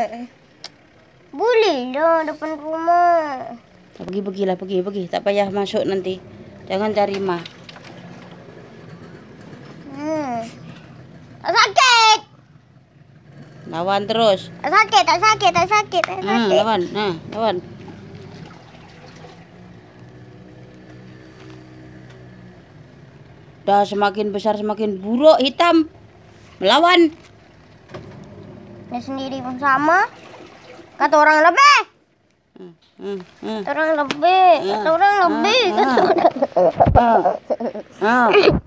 Boleh lah depan rumah. Pergilah, pergi. Tak payah masuk nanti. Jangan cari Ma. Tak sakit. Lawan terus. Tak sakit. Lawan. Lawan. Dah semakin besar, semakin buruk, hitam. Melawan. Dia sendiri pun sama. Kata orang lebih. Kata orang lebih.